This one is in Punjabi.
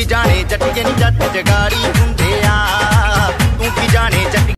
ਕੀ ਜਾਣੇ ਜੱਟੀਏ ਨੀ ਜੱਟ ਜਗਾੜੀ ਹੁੰਦੇ ਆ, ਤੂੰ ਕੀ ਜਾਣੇ ਜੱਟ